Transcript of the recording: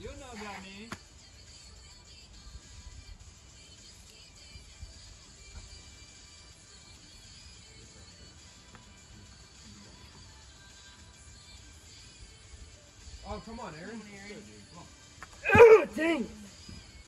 You know about me. Oh, come on, Aaron. Come on, Aaron. Dang.